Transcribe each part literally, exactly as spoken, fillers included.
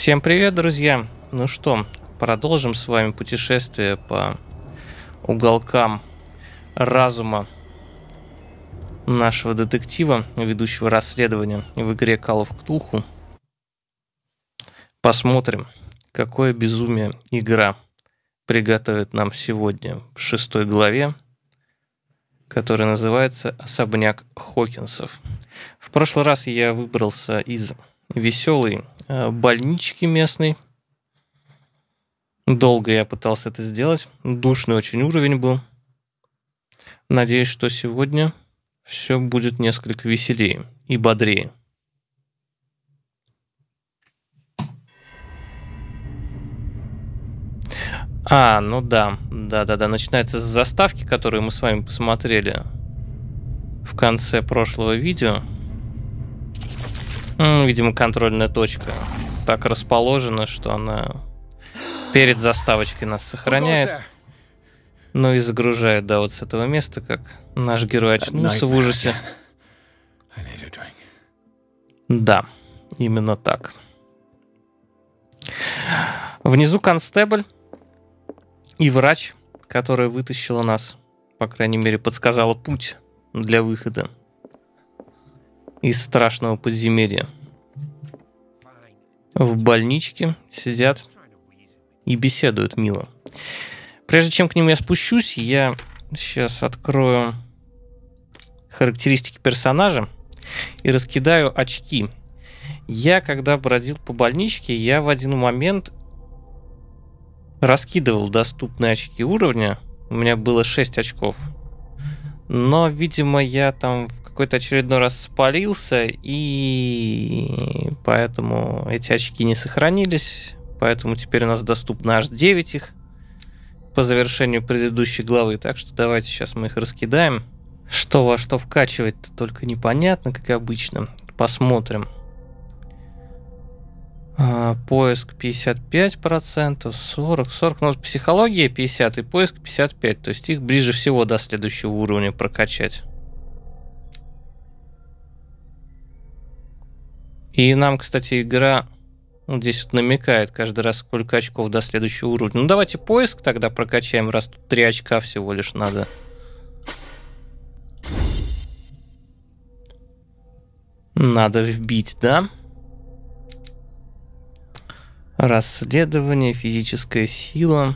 Всем привет, друзья! Ну что, продолжим с вами путешествие по уголкам разума нашего детектива, ведущего расследования в игре Call of Cthulhu. Посмотрим, какое безумие игра приготовит нам сегодня в шестой главе, которая называется «Особняк Хокинсов». В прошлый раз я выбрался из веселой больнички местной. Долго я пытался это сделать. Душный очень уровень был. Надеюсь, что сегодня все будет несколько веселее и бодрее. А, ну да, да-да-да, начинается с заставки, которую мы с вами посмотрели в конце прошлого видео. Видимо, контрольная точка так расположена, что она перед заставочкой нас сохраняет. Ну и загружает, да, вот с этого места, как наш герой очнулся в ужасе. Да, именно так. Внизу констебль и врач, которая вытащила нас, по крайней мере, подсказала путь для выхода из страшного подземелья. В больничке сидят и беседуют мило. Прежде чем к ним я спущусь, я сейчас открою характеристики персонажа и раскидаю очки. Я, когда бродил по больничке, я в один момент раскидывал доступные очки уровня. У меня было шесть очков. Но, видимо, я там в какой-то очередной раз спалился, и поэтому эти очки не сохранились. Поэтому теперь у нас доступно аж девять их по завершению предыдущей главы. Так что давайте сейчас мы их раскидаем. Что во что вкачивать-то только непонятно, как обычно. Посмотрим. А, поиск пятьдесят пять процентов, сорок, сорок, ну, психология пятьдесят и поиск пятьдесят пять. То есть их ближе всего до следующего уровня прокачать. И нам, кстати, игра вот здесь вот намекает каждый раз, сколько очков до следующего уровня. Ну, давайте поиск тогда прокачаем, раз тут три очка всего лишь надо. Надо вбить, да? Расследование, физическая сила.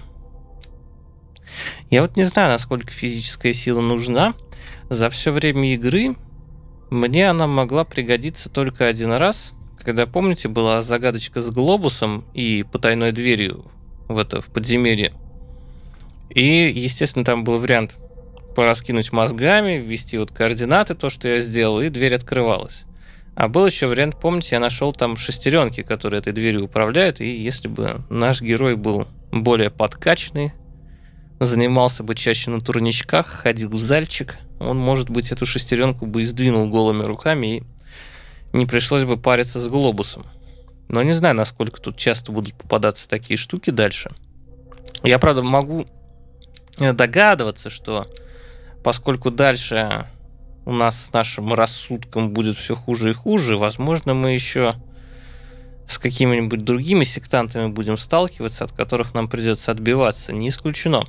Я вот не знаю, насколько физическая сила нужна. За все время игры мне она могла пригодиться только один раз, когда, помните, была загадочка с глобусом и потайной дверью в это, в подземелье. И, естественно, там был вариант пораскинуть мозгами, ввести вот координаты, то, что я сделал, и дверь открывалась. А был еще вариант, помните, я нашел там шестеренки, которые этой дверью управляют, и если бы наш герой был более подкачанный, занимался бы чаще на турничках, ходил в зальчик, он, может быть, эту шестеренку бы и сдвинул голыми руками, и не пришлось бы париться с глобусом. Но не знаю, насколько тут часто будут попадаться такие штуки дальше. Я, правда, могу догадываться, что поскольку дальше у нас с нашим рассудком будет все хуже и хуже, возможно, мы еще с какими-нибудь другими сектантами будем сталкиваться, от которых нам придется отбиваться. Не исключено.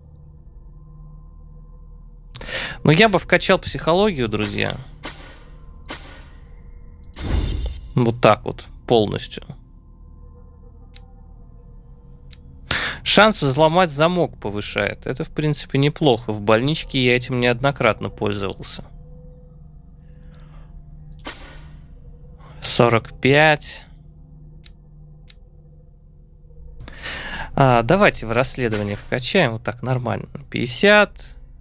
Но я бы вкачал психологию, друзья. Вот так вот, полностью. Шанс взломать замок повышает. Это, в принципе, неплохо. В больничке я этим неоднократно пользовался. сорок пять. А, давайте в расследование вкачаем. Вот так нормально. пятьдесят.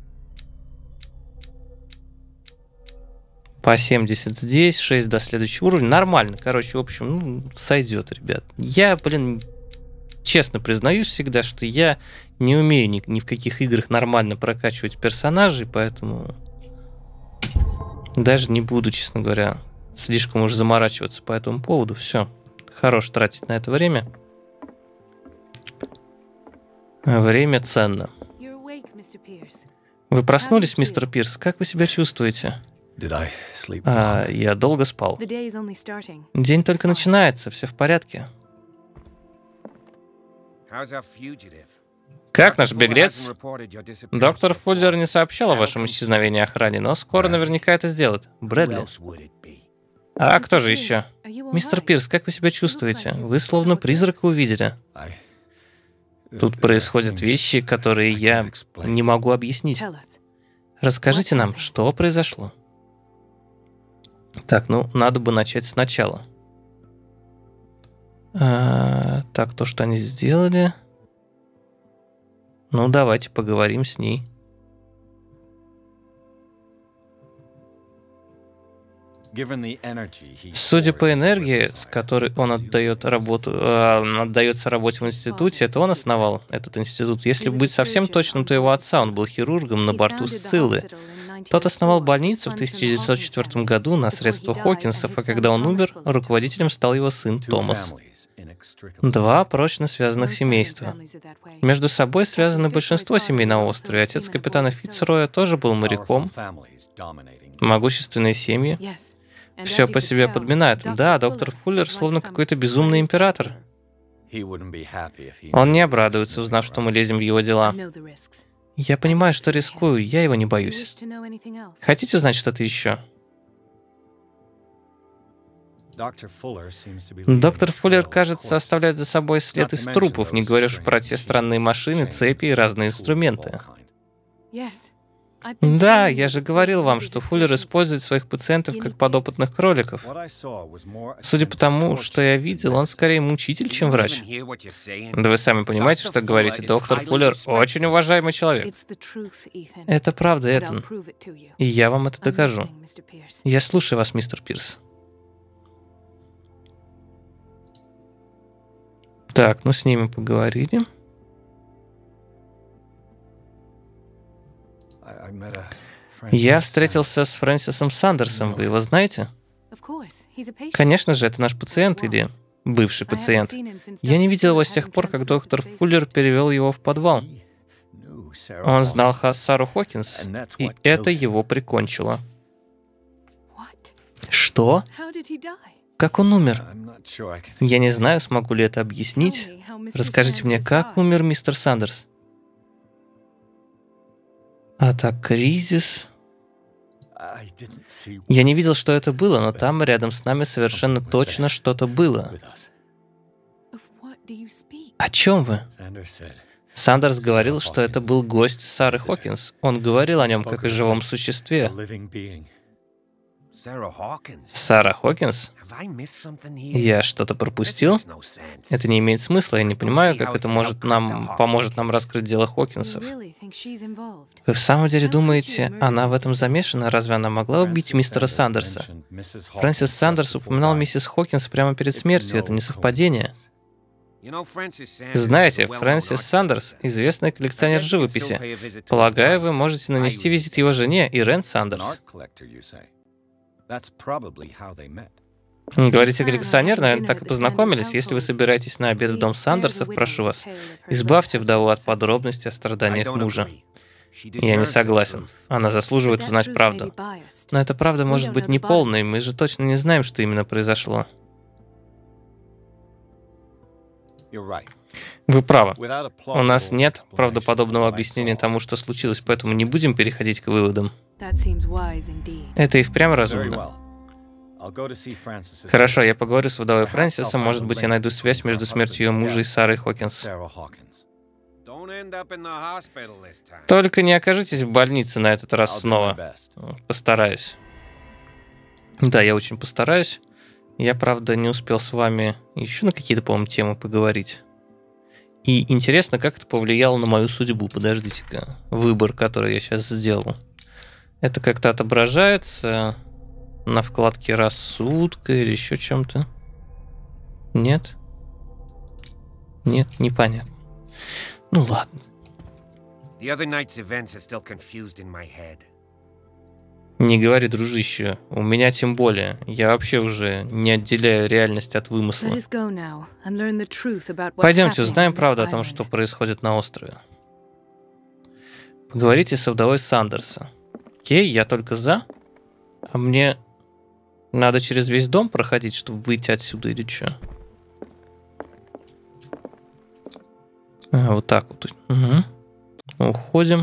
По семьдесят здесь. шесть до следующего уровня. Нормально. Короче, в общем, ну, сойдет, ребят. Я, блин, честно признаюсь всегда, что я не умею ни, ни в каких играх нормально прокачивать персонажей, поэтому даже не буду, честно говоря, слишком уж заморачиваться по этому поводу. Все. Хорош тратить на это время. Время ценно. Вы проснулись, мистер Пирс? Как вы себя чувствуете? А, я долго спал. День только начинается, все в порядке. Как наш беглец? Доктор Фуллер не сообщал о вашем исчезновении охране, но скоро наверняка это сделает. Брэдли. А кто же еще? Мистер Пирс, как вы себя чувствуете? Вы словно призрака увидели. Тут происходят вещи, которые я не могу объяснить. Расскажите нам, что произошло? Так, ну, надо бы начать сначала. А, так, то, что они сделали... Ну, давайте поговорим с ней. Судя по энергии, с которой он отдает работу, э, отдается работе в институте, это он основал этот институт. Если быть совсем точным, то его отца, он был хирургом на борту Сциллы. Тот основал больницу в тысяча девятьсот четвёртом году на средства Хокинсов, а когда он умер, руководителем стал его сын Томас. Два прочно связанных семейства. Между собой связаны большинство семей на острове. Отец капитана Фицроя тоже был моряком. Могущественные семьи. Все по себе подминают. Да, доктор Фуллер словно какой-то безумный император. Он не обрадуется, узнав, что мы лезем в его дела. Я понимаю, что рискую, я его не боюсь. Хотите узнать что-то еще? Доктор Фуллер, кажется, оставляет за собой след из трупов, не говоря уж про те странные машины, цепи и разные инструменты. Да, я же говорил вам, что Фуллер использует своих пациентов как подопытных кроликов. Судя по тому, что я видел, он скорее мучитель, чем врач. Да вы сами понимаете, что говорите. Доктор Фуллер очень уважаемый человек. Это правда, Этан. И я вам это докажу. Я слушаю вас, мистер Пирс. Так, ну с ними поговорили. Я встретился с Фрэнсисом Сандерсом. Вы его знаете? Конечно же, это наш пациент или бывший пациент. Я не видел его с тех пор, как доктор Фуллер перевел его в подвал. Он знал Сару Хокинс, и это его прикончило. Что? Как он умер? Я не знаю, смогу ли это объяснить. Расскажите мне, как умер мистер Сандерс? А так, кризис... Я не видел, что это было, но там, рядом с нами, совершенно точно что-то было. О чем вы? Сандерс говорил, что это был гость Сары Хокинс. Он говорил о нем как о живом существе. Сара Хокинс? Я что-то пропустил? Это не имеет смысла, я не понимаю, как это может нам, поможет нам раскрыть дело Хокинсов. Вы в самом деле думаете, она в этом замешана? Разве она могла убить мистера Сандерса? Фрэнсис Сандерс упоминал миссис Хокинс прямо перед смертью, это не совпадение. Знаете, Фрэнсис Сандерс — известный коллекционер живописи. Полагаю, вы можете нанести визит его жене, Ирен Сандерс. Говорите, коллекционер, наверное, так и познакомились. Если вы собираетесь на обед в дом Сандерсов, прошу вас, избавьте вдову от подробностей о страданиях мужа. Я не согласен. Она заслуживает узнать правду. Но эта правда может быть неполной, мы же точно не знаем, что именно произошло. Вы правы. У нас нет правдоподобного объяснения тому, что случилось, поэтому не будем переходить к выводам. Это и впрямь разумно. Хорошо, я поговорю с вдовой Фрэнсисом, может быть, я найду связь между смертью ее мужа и Сарой Хокинс. Только не окажитесь в больнице на этот раз снова. Постараюсь. Да, я очень постараюсь. Я, правда, не успел с вами еще на какие-то, по-моему, темы поговорить. И интересно, как это повлияло на мою судьбу. Подождите-ка. Выбор, который я сейчас сделал. Это как-то отображается на вкладке рассудка или еще чем-то? Нет? Нет, непонятно. Ну ладно. Не говори, дружище, у меня тем более. Я вообще уже не отделяю реальность от вымысла. Пойдемте, узнаем правду о том, что происходит на острове. Поговорите со вдовой Сандерса. Окей, я только за. А мне надо через весь дом проходить, чтобы выйти отсюда или что? А, вот так вот. Угу. Уходим.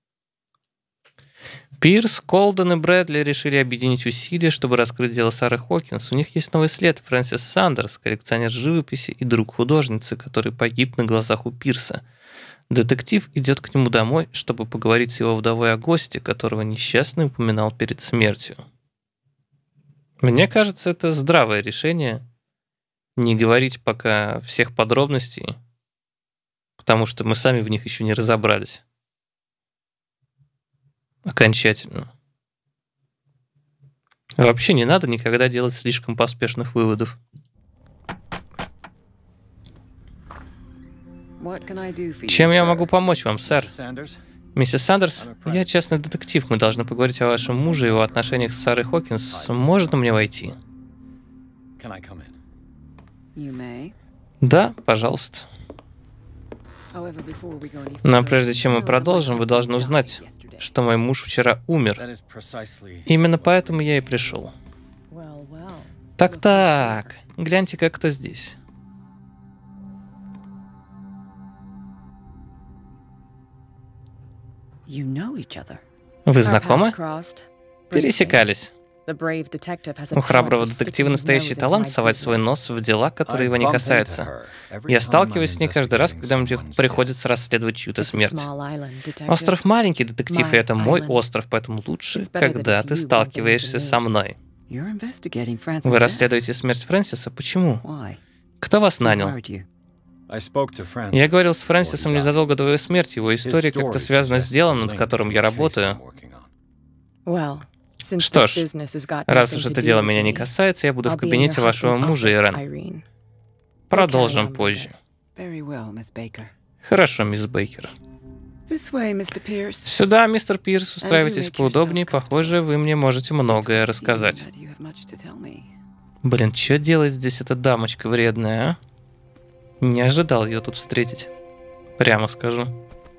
Пирс, Колден и Брэдли решили объединить усилия, чтобы раскрыть дело Сары Хокинс. У них есть новый след. Фрэнсис Сандерс, коллекционер живописи и друг художницы, который погиб на глазах у Пирса. Детектив идет к нему домой, чтобы поговорить с его вдовой о госте, которого несчастный упоминал перед смертью. Мне кажется, это здравое решение. Не говорить пока всех подробностей, потому что мы сами в них еще не разобрались. Окончательно. Вообще не надо никогда делать слишком поспешных выводов. Чем я могу помочь вам, сэр? Миссис Сандерс, я частный детектив. Мы должны поговорить о вашем муже и его отношениях с Сарой Хокинс. Можно мне войти? Да, пожалуйста. Но прежде чем мы продолжим, вы должны узнать, что мой муж вчера умер. Именно поэтому я и пришел. Так-так, гляньте, как кто здесь. Вы знакомы? Пересекались. У храброго детектива настоящий талант совать свой нос в дела, которые его не касаются. Я сталкиваюсь с ней каждый раз, когда мне приходится расследовать чью-то смерть. Остров маленький, детектив, и это мой остров, поэтому лучше, когда ты сталкиваешься со мной. Вы расследуете смерть Фрэнсиса? Почему? Кто вас нанял? Я говорил с Фрэнсисом незадолго до его смерти. Его история как-то связана с делом, над которым я работаю. Что ж, раз уж это дело меня не касается, я буду в кабинете вашего мужа, Ирен. Продолжим позже. Хорошо, мисс Бейкер. Сюда, мистер Пирс, устраивайтесь поудобнее. Похоже, вы мне можете многое рассказать. Блин, что делает здесь эта дамочка вредная, а? Не ожидал ее тут встретить. Прямо скажу.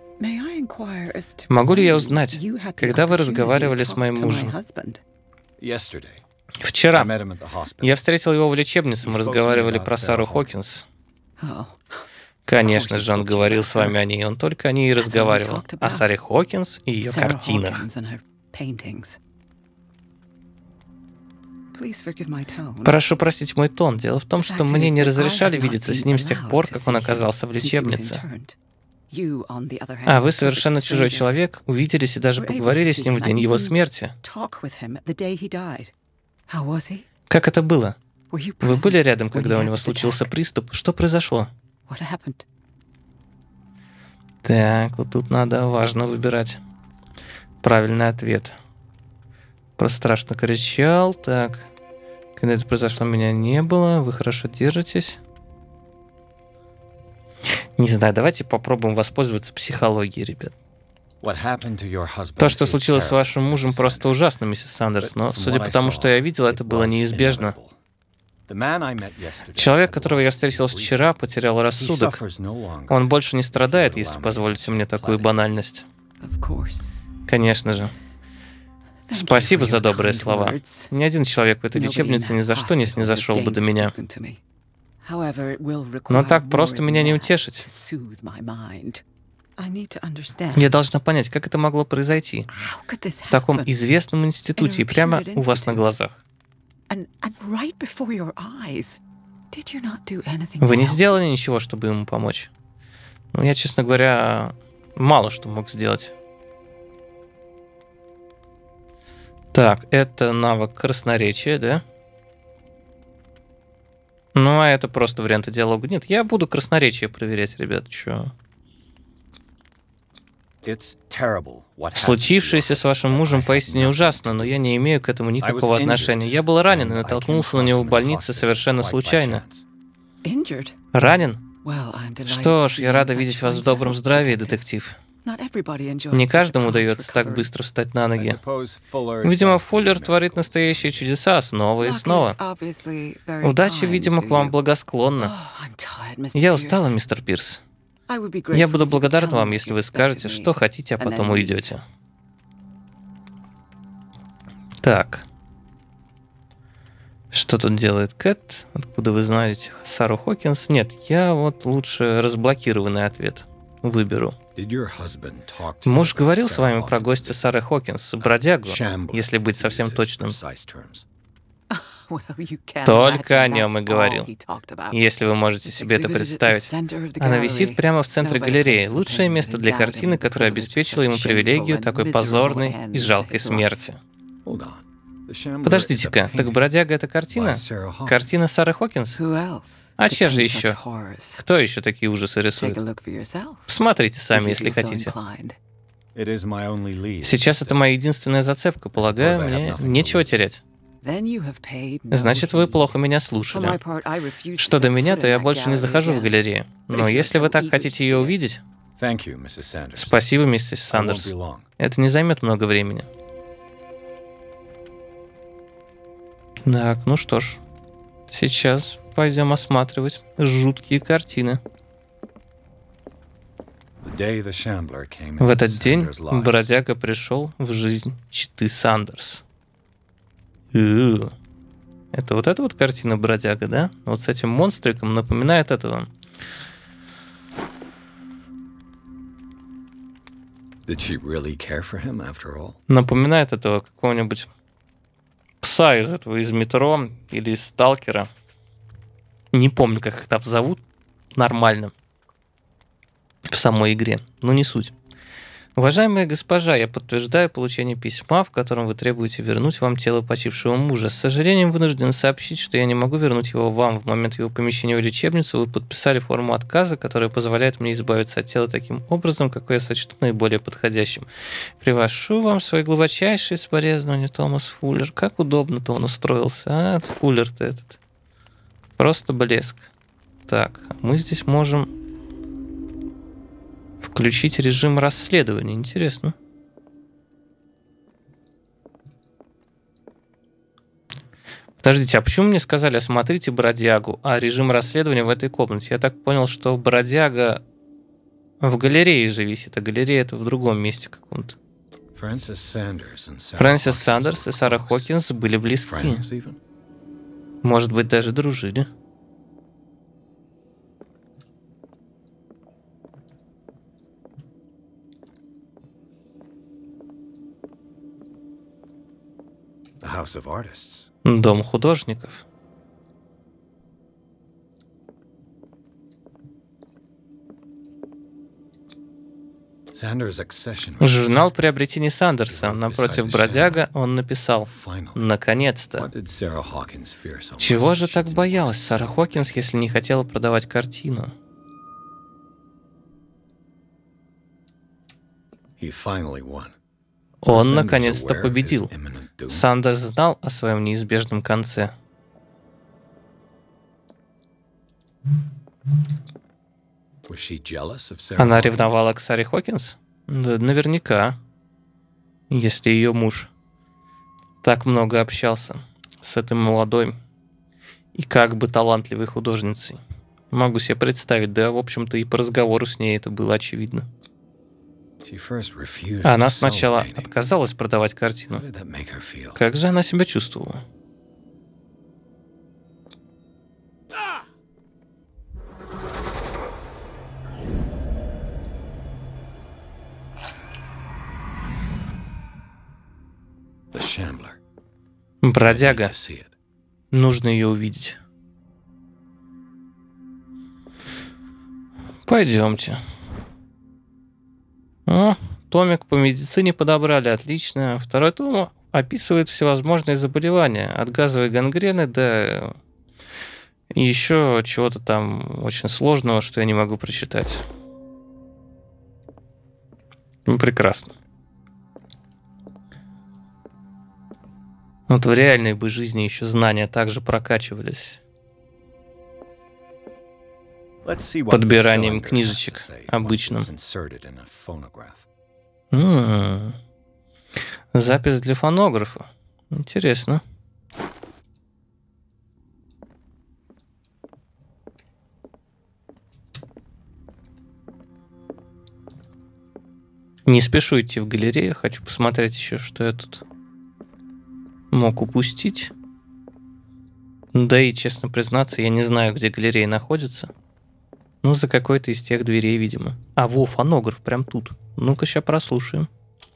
Могу ли я узнать, когда вы разговаривали с моим мужем? Вчера. Я встретил его в лечебнице, мы разговаривали про Сару Хокинс. Конечно же, он говорил с вами о ней, он только о ней и разговаривал. О Саре Хокинс и ее картинах. Прошу простить мой тон. Дело в том, что мне не разрешали видеться с ним с тех пор, как он оказался в лечебнице. А вы совершенно чужой человек, увиделись и даже поговорили с ним в день его смерти. Как это было? Вы были рядом, когда у него случился приступ? Что произошло? Так, вот тут надо важно выбирать правильный ответ. Про страшно кричал. Так, когда это произошло, меня не было. Вы хорошо держитесь. Не знаю, давайте попробуем воспользоваться психологией, ребят. То, что случилось с вашим мужем, просто ужасно, миссис Сандерс, но, судя по тому, что я видел, это было неизбежно. Человек, которого я встретил вчера, потерял рассудок. Он больше не страдает, если позволите мне такую банальность. Конечно же. Спасибо за добрые слова. Ни один человек в этой лечебнице ни за что не снизошел бы до меня. Но так просто меня не утешить. Я должна понять, как это могло произойти в таком известном институте и прямо у вас на глазах. Вы не сделали ничего, чтобы ему помочь? Ну, я, честно говоря, мало что мог сделать. Так, это навык красноречия, да? Ну, а это просто варианты диалога. Нет, я буду красноречие проверять, ребят, чё. Случившееся с вашим мужем поистине ужасно, но я не имею к этому никакого отношения. Я был ранен и натолкнулся на него в больнице совершенно случайно. Ранен? Что ж, я рада видеть вас в добром здравии, детектив. Не каждому удается так быстро встать на ноги. Видимо, Фуллер творит настоящие чудеса снова и снова. Удача, видимо, к вам благосклонна. Я устала, мистер Пирс. Я буду благодарна вам, если вы скажете, что хотите, а потом уйдете. Так. Что тут делает Кэт? Откуда вы знаете Сару Хокинс? Нет, я вот лучше разблокированный ответ. выберу. Муж говорил с вами про гостя Сары Хокинс, бродягу, если быть совсем точным. Только о нем и говорил. Если вы можете себе это представить. Она висит прямо в центре галереи. Лучшее место для картины, которое обеспечило ему привилегию такой позорной и жалкой смерти. Подождите-ка, так «Бродяга» — это картина? Картина Сары Хокинс? А чья же еще? Кто еще такие ужасы рисует? Посмотрите сами, если хотите. Сейчас это моя единственная зацепка. Полагаю, мне нечего терять. Значит, вы плохо меня слушали. Что до меня, то я больше не захожу в галерею. Но если вы так хотите ее увидеть... Спасибо, миссис Сандерс. Это не займет много времени. Так, ну что ж. Сейчас пойдем осматривать жуткие картины. В этот день бродяга пришел в жизнь четы Сандерс. У-у-у. Это вот эта вот картина «Бродяга», да? Вот с этим монстриком напоминает этого. Напоминает этого какого-нибудь пса из этого, из «Метро» или из «Сталкера». Не помню, как их там зовут нормально в самой игре, но не суть. Уважаемая госпожа, я подтверждаю получение письма, в котором вы требуете вернуть вам тело почившего мужа. С сожалением вынужден сообщить, что я не могу вернуть его вам. В момент его помещения в лечебницу вы подписали форму отказа, которая позволяет мне избавиться от тела таким образом, какой я сочту наиболее подходящим. Приношу вам свои глубочайшие соболезнования, Томас Фуллер. Как удобно-то он устроился, а? Фуллер-то этот. Просто блеск. Так, мы здесь можем... включить режим расследования. Интересно. Подождите, а почему мне сказали, осмотрите бродягу, а режим расследования в этой комнате? Я так понял, что бродяга в галерее же висит, а галерея это в другом месте каком-то. Фрэнсис Сандерс и Сара Хокинс были близки. Может быть, даже дружили. Дом художников. Журнал приобретений Сандерса. Напротив бродяга он написал: наконец-то. Чего же так боялась Сара Хокинс, если не хотела продавать картину? Он наконец-то победил. Сандерс знал о своем неизбежном конце. Она ревновала к Саре Хокинс? Да, наверняка. Если ее муж так много общался с этой молодой и как бы талантливой художницей. Могу себе представить, да, в общем-то, и по разговору с ней это было очевидно. Она сначала отказалась продавать картину. Как же она себя чувствовала? Бродяга. Нужно ее увидеть. Пойдемте. О, томик по медицине подобрали, отлично. Второй том описывает всевозможные заболевания, от газовой гангрены до еще чего-то там очень сложного, что я не могу прочитать. Ну, прекрасно. Вот в реальной бы жизни еще знания также прокачивались. Подбиранием книжечек обычным. М-м-м. Запись для фонографа. Интересно. Не спешу идти в галерею, хочу посмотреть еще, что я тут мог упустить. Да и, честно признаться, я не знаю, где галерея находится. Ну, за какой-то из тех дверей, видимо. А, во, фонограф прям тут. Ну-ка, сейчас прослушаем.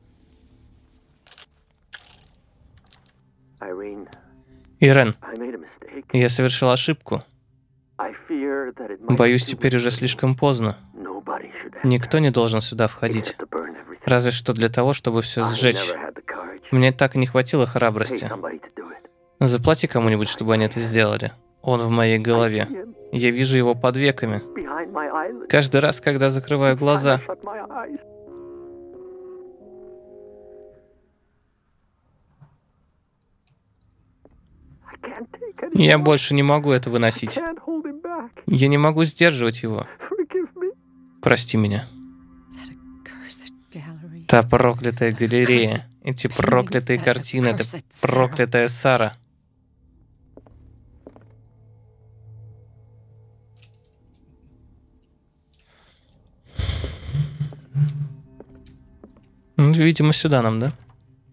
Ирен, я совершил ошибку. Боюсь, теперь уже слишком поздно. Никто не должен сюда входить. Разве что для того, чтобы все сжечь. Мне так и не хватило храбрости. Заплати кому-нибудь, чтобы они это сделали. Он в моей голове. Я вижу его под веками. Каждый раз, когда закрываю глаза. Я больше не могу это выносить. Я не могу сдерживать его. Прости меня. Та проклятая галерея. Эти проклятые картины. Это проклятая Сара. Ну, видимо, сюда нам, да?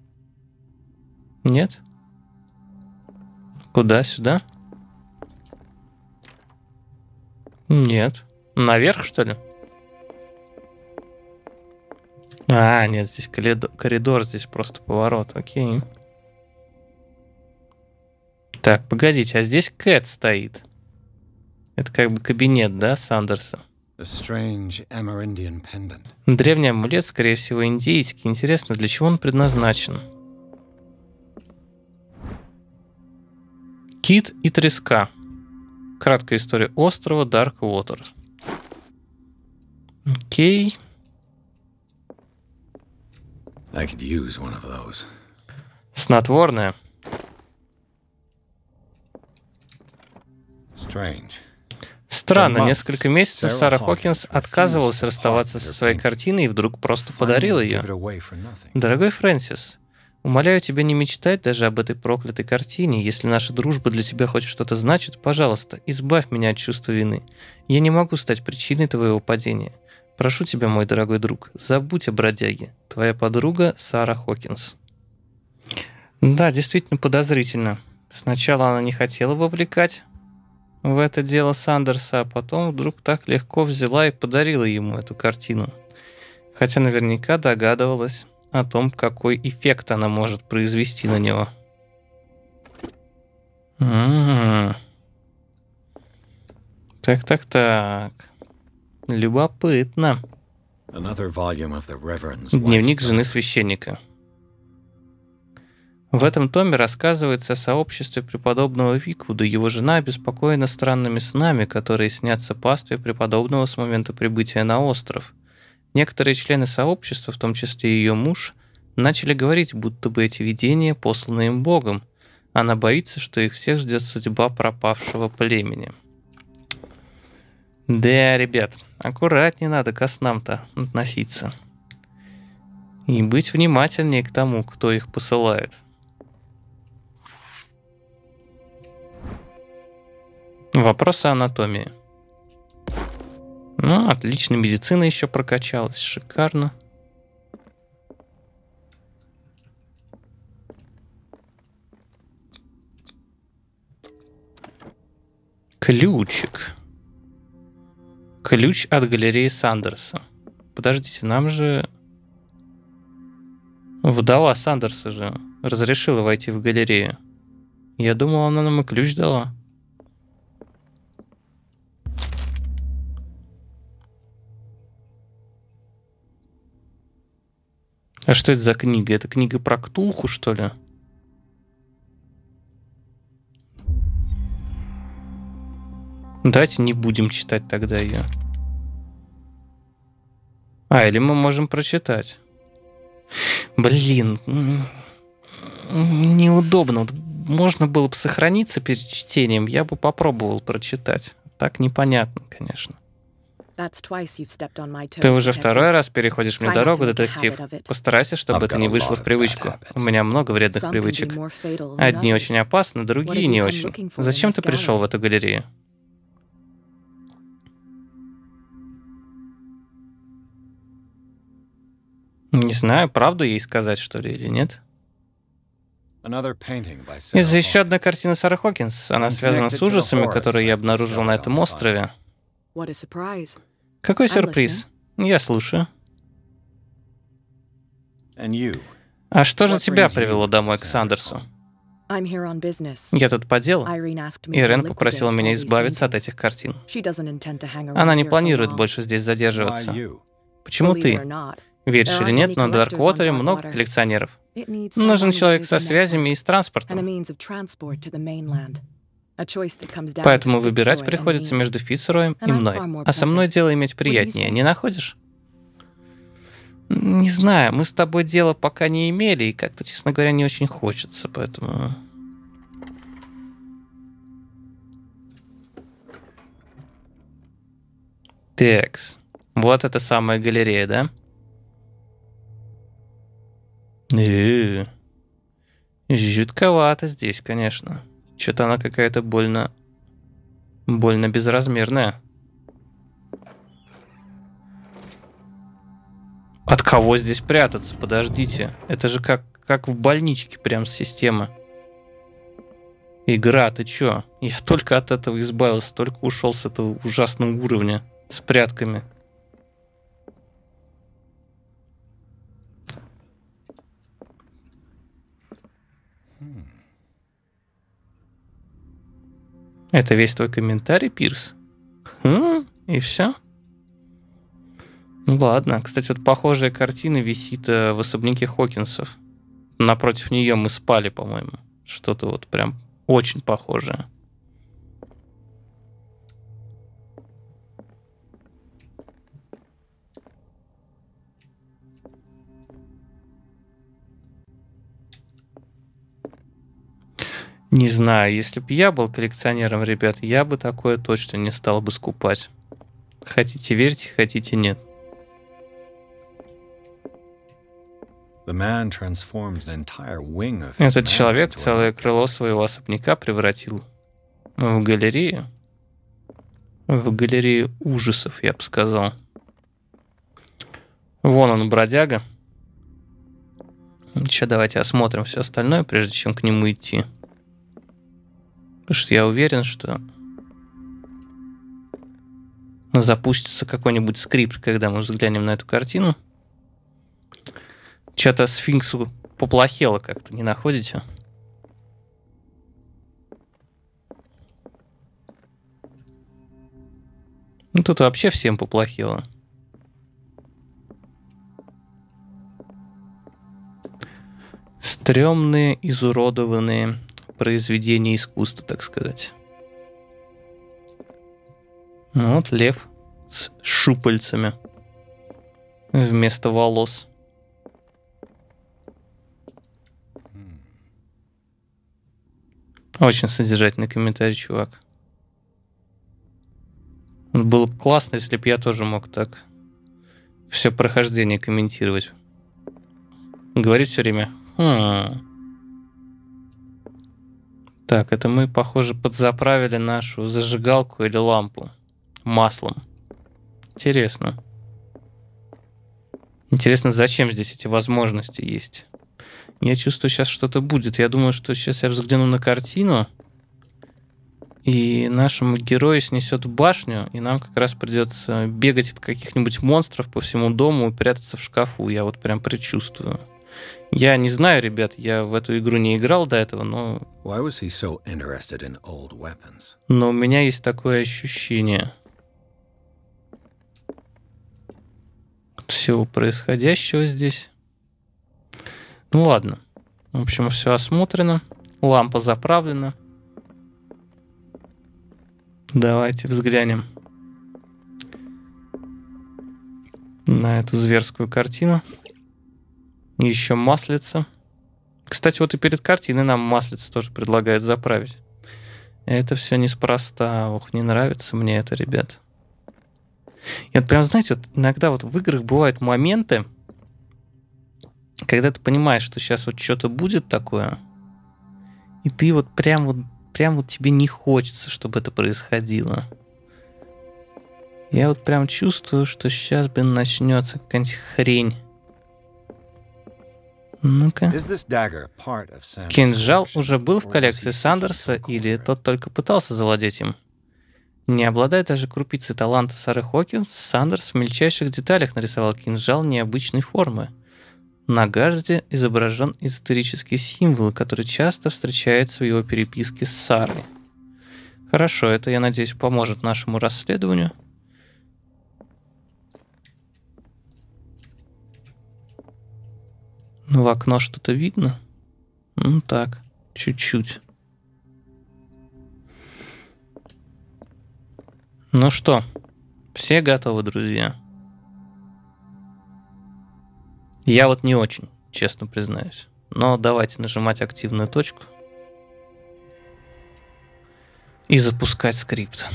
Нет? Куда? Сюда? Нет. Наверх, что ли? А, нет, здесь коридор, коридор, здесь просто поворот. Окей. Так, погодите, а здесь Кэт стоит. Это как бы кабинет, да, Сандерса? Древний амулет, скорее всего, индийский. Интересно, для чего он предназначен? Кит и треска. Краткая история острова Дарквотер. Окей. Снотворное. Странно, несколько месяцев Сара Хокинс отказывалась расставаться со своей картиной и вдруг просто подарила ее. Дорогой Фрэнсис, умоляю тебя не мечтать даже об этой проклятой картине. Если наша дружба для тебя хоть что-то значит, пожалуйста, избавь меня от чувства вины. Я не могу стать причиной твоего падения. Прошу тебя, мой дорогой друг, забудь о бродяге. Твоя подруга Сара Хокинс. Да, действительно подозрительно. Сначала она не хотела вовлекать в это дело Сандерса, а потом вдруг так легко взяла и подарила ему эту картину. Хотя наверняка догадывалась о том, какой эффект она может произвести на него. М-м-м. Так, так, так. Любопытно. Дневник жены священника. В этом томе рассказывается о сообществе преподобного Виквуда. Его жена обеспокоена странными снами, которые снятся пастве преподобного с момента прибытия на остров. Некоторые члены сообщества, в том числе ее муж, начали говорить, будто бы эти видения посланы им Богом. Она боится, что их всех ждет судьба пропавшего племени. Да, ребят, аккуратнее надо ко снам-то относиться. И быть внимательнее к тому, кто их посылает. Вопросы анатомии. Ну, отлично, медицина еще прокачалась, шикарно. Ключик. Ключ от галереи Сандерса. Подождите, нам же... Вдова Сандерса же разрешила войти в галерею. Я думал, она нам и ключ дала. А что это за книга? Это книга про Ктулху, что ли? Давайте не будем читать тогда ее. А, или мы можем прочитать. Блин, неудобно. Можно было бы сохраниться перед чтением, я бы попробовал прочитать. Так непонятно, конечно. Ты уже второй раз переходишь мне дорогу, детектив. Постарайся, чтобы это не вышло в привычку. У меня много вредных привычек. Одни очень опасны, другие не очень. Зачем ты пришел в эту галерею? Не знаю, правду ей сказать, что ли, или нет. Из-за еще одной картины Сары Хокинс. Она связана с ужасами, которые я обнаружил на этом острове. Какой сюрприз? Я слушаю. А что же тебя привело домой к Сандерсу? Я тут по делу. Ирен попросила меня избавиться от этих картин. Она не планирует больше здесь задерживаться. Почему ты? Веришь или нет, но на Дарквотере много коллекционеров. Нужен человек со связями и с транспортом. Поэтому выбирать приходится между Фицроем и мной. А со мной дело иметь приятнее, не находишь? Не знаю, мы с тобой дело пока не имели, и как-то, честно говоря, не очень хочется, поэтому... Текс. Вот это самая галерея, да? Э-э-э. Жутковато здесь, конечно. Что-то она какая-то больно... больно безразмерная. От кого здесь прятаться? Подождите. Это же как, как в больничке прям система. Игра, ты чё? Я только от этого избавился, только ушел с этого ужасного уровня. С прятками. Это весь твой комментарий, Пирс? Хм, и все? Ну ладно. Кстати, вот похожая картина висит э, в особняке Хокинсов. Напротив нее мы спали, по-моему. Что-то вот прям очень похожее. Не знаю, если бы я был коллекционером, ребят, я бы такое точно не стал бы скупать. Хотите верьте, хотите нет. Этот человек целое крыло своего особняка превратил в галерею. В галерею ужасов, я бы сказал. Вон он, бродяга. Сейчас давайте осмотрим все остальное, прежде чем к нему идти. Потому что я уверен, что запустится какой-нибудь скрипт, когда мы взглянем на эту картину. Что-то сфинксу поплохело как-то, не находите? Ну, тут вообще всем поплохело. Стрёмные, изуродованные произведения искусства, так сказать. Ну, вот лев с шупальцами вместо волос. Очень содержательный комментарий, чувак. Было бы классно, если бы я тоже мог так все прохождение комментировать. Говорить все время. Хм. Так, это мы, похоже, подзаправили нашу зажигалку или лампу маслом. Интересно. Интересно, зачем здесь эти возможности есть? Я чувствую, сейчас что-то будет. Я думаю, что сейчас я взгляну на картину, и нашему герою снесет башню, и нам как раз придется бегать от каких-нибудь монстров по всему дому и прятаться в шкафу. Я вот прям предчувствую. Я не знаю, ребят, я в эту игру не играл до этого, но... So но у меня есть такое ощущение всего происходящего здесь. Ну ладно. В общем, все осмотрено. Лампа заправлена. Давайте взглянем на эту зверскую картину. Еще маслица. Кстати, вот и перед картиной нам маслица тоже предлагают заправить. Это все неспроста. Ох, не нравится мне это, ребят. И вот прям, знаете, вот иногда вот в играх бывают моменты, когда ты понимаешь, что сейчас вот что-то будет такое, и ты вот прям вот, прям вот тебе не хочется, чтобы это происходило. Я вот прям чувствую, что сейчас, блин, начнется какая-нибудь хрень. Ну-ка. Кинжал уже был в коллекции Сандерса, или тот только пытался завладеть им? Не обладая даже крупицей таланта Сары Хокинс, Сандерс в мельчайших деталях нарисовал кинжал необычной формы. На гарде изображен эзотерический символ, который часто встречается в его переписке с Сарой. Хорошо, это, я надеюсь, поможет нашему расследованию. Ну, в окно что-то видно? Ну так, чуть-чуть. Ну что, все готовы, друзья? Я вот не очень, честно признаюсь. Но давайте нажимать активную точку и запускать скрипт.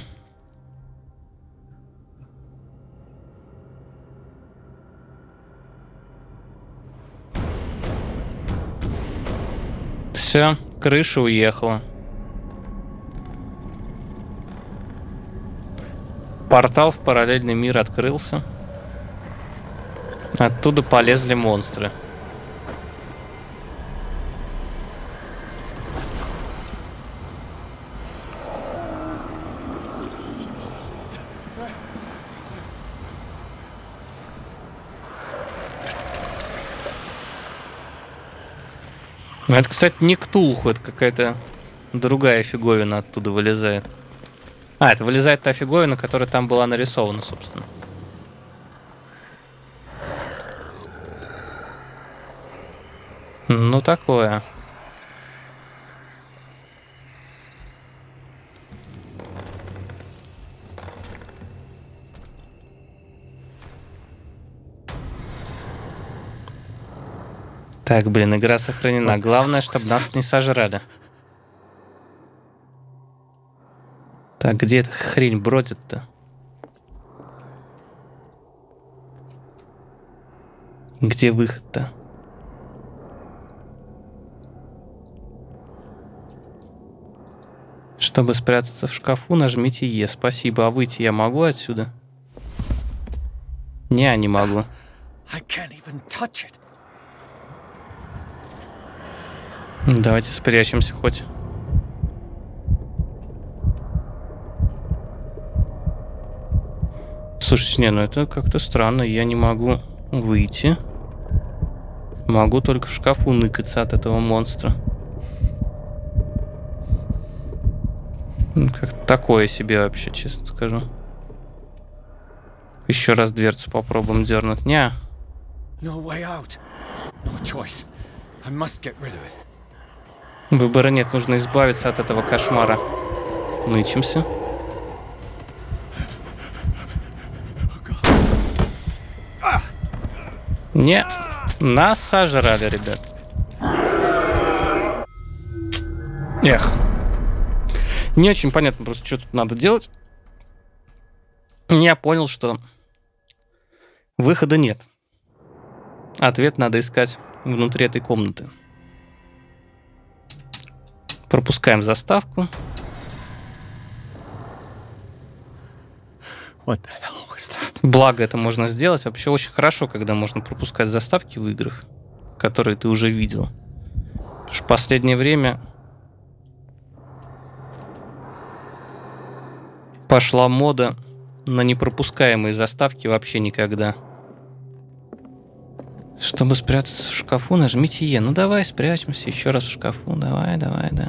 Все, крыша уехала. Портал в параллельный мир открылся. Оттуда полезли монстры. Это, кстати, не Ктулху, это какая-то другая фиговина оттуда вылезает. А, это вылезает та фиговина, которая там была нарисована, собственно. Ну, такое. Так, блин, игра сохранена. Главное, чтобы нас не сожрали. Так, где эта хрень бродит-то? Где выход-то? Чтобы спрятаться в шкафу, нажмите Е. Спасибо. А выйти я могу отсюда? Не, не могу. Давайте спрячемся хоть. Слушайте, не, ну это как-то странно. Я не могу выйти. Могу только в шкафу ныкаться от этого монстра. Как такое себе вообще, честно скажу. Еще раз дверцу попробуем дернуть. Не. Выбора нет, нужно избавиться от этого кошмара. Нычимся. Не, нас сожрали, ребят. Эх. Не очень понятно просто, что тут надо делать. Я понял, что выхода нет. Ответ надо искать внутри этой комнаты. Пропускаем заставку. Благо это можно сделать. Вообще очень хорошо, когда можно пропускать заставки в играх, которые ты уже видел. Потому что в последнее время пошла мода на непропускаемые заставки вообще никогда. Чтобы спрятаться в шкафу, нажмите Е. Ну давай спрячемся еще раз в шкафу. Давай, давай, да.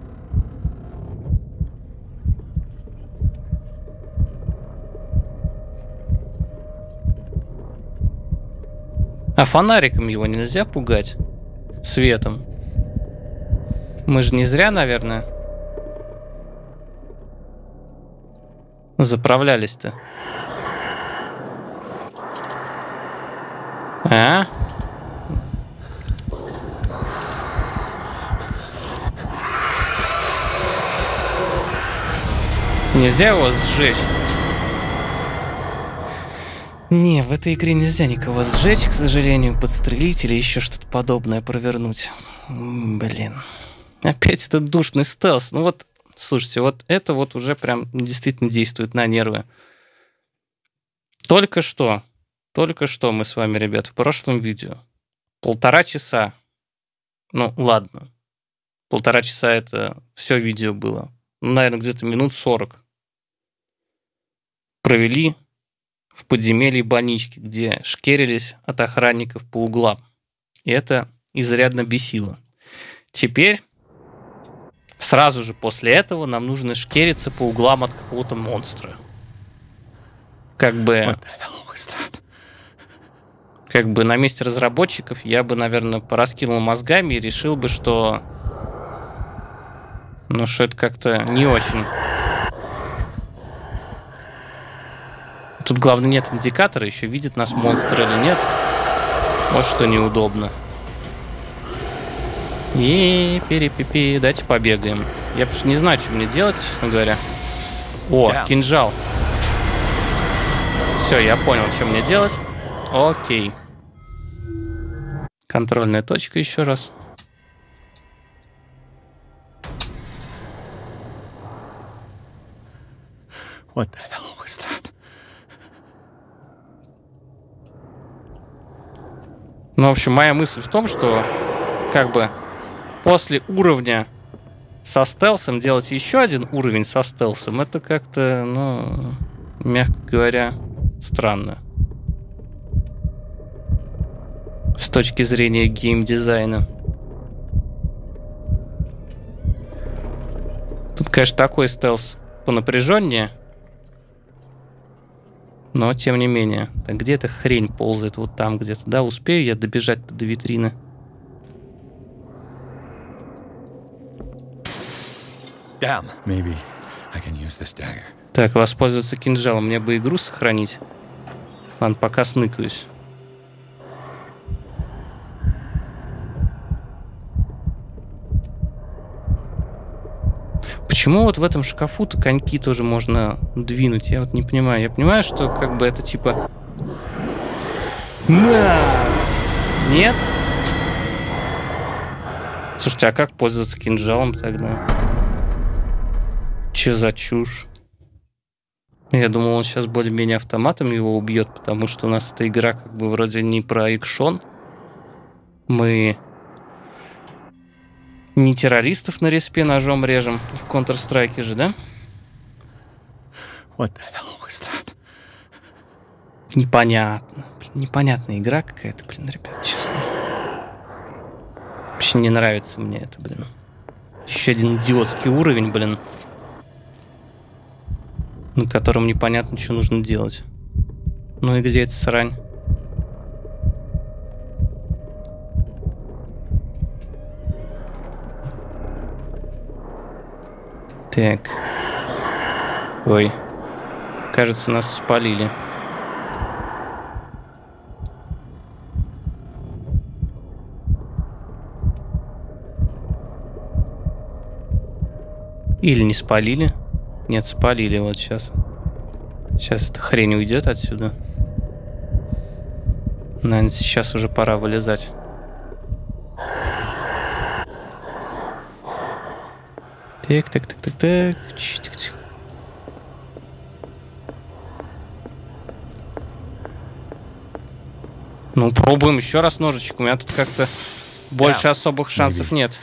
А фонариком его нельзя пугать? Светом. Мы же не зря, наверное, заправлялись-то. А? Нельзя его сжечь? Не, в этой игре нельзя никого сжечь, к сожалению, подстрелить или еще что-то подобное провернуть. Блин. Опять этот душный стелс. Ну вот, слушайте, вот это вот уже прям действительно действует на нервы. Только что, только что мы с вами, ребят, в прошлом видео полтора часа, ну ладно, полтора часа это все видео было, ну, наверное, где-то минут сорок. провели в подземелье больнички, где шкерились от охранников по углам. И это изрядно бесило. Теперь, сразу же после этого, нам нужно шкериться по углам от какого-то монстра. Как бы... Как бы на месте разработчиков я бы, наверное, пораскинул мозгами и решил бы, что... Ну, что это как-то не очень... Тут, главное, нет индикатора, еще видит нас монстр или нет. Вот что неудобно. И перепипи, давайте побегаем. Я потому что не знаю, что мне делать, честно говоря. О, кинжал. Все, я понял, что мне делать. Окей. Контрольная точка еще раз. What the hell was that? Ну, в общем, моя мысль в том, что как бы после уровня со стелсом делать еще один уровень со стелсом, это как-то, ну, мягко говоря, странно. С точки зрения геймдизайна. Тут, конечно, такой стелс понапряженнее. Но, тем не менее. Так, где эта хрень ползает? Вот там где-то. Да, успею я добежать до витрины? Damn. Maybe I can use this dagger. Так, воспользоваться кинжалом. Мне бы игру сохранить. Ладно, пока сныкаюсь. Почему вот в этом шкафу-то коньки тоже можно двинуть? Я вот не понимаю. Я понимаю, что как бы это типа... На! Нет? Слушайте, а как пользоваться кинжалом тогда? Че за чушь? Я думал, он сейчас более-менее автоматом его убьет, потому что у нас эта игра как бы вроде не про экшон. Мы... Не террористов на респе ножом режем. В Counter-Strike же, да? What the hell was that? Непонятно. Блин, непонятная игра какая-то, блин, ребят, честно. Вообще не нравится мне это, блин. Еще один идиотский уровень, блин. На котором непонятно, что нужно делать. Ну и где эта срань? Так. Ой. Кажется, нас спалили. Или не спалили? Нет, спалили вот сейчас. Сейчас эта хрень уйдет отсюда. Наверное, сейчас уже пора вылезать. Так, так, так, так, так. Тихо-тихо. Ну, пробуем еще раз ножичек. У меня тут как-то больше yeah. особых шансов Maybe нет.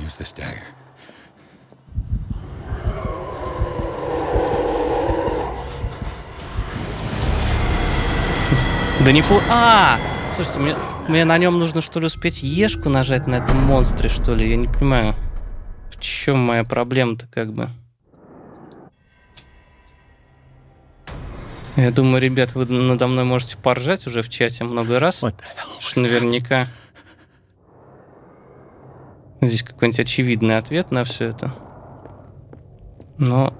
Да не пол... А! Слушайте, мне, мне на нем нужно, что ли, успеть ешку нажать на этом монстре, что ли? Я не понимаю. В чем моя проблема-то, как бы? Я думаю, ребят, вы надо мной можете поржать уже в чате много раз. Что наверняка здесь какой-нибудь очевидный ответ на все это. Но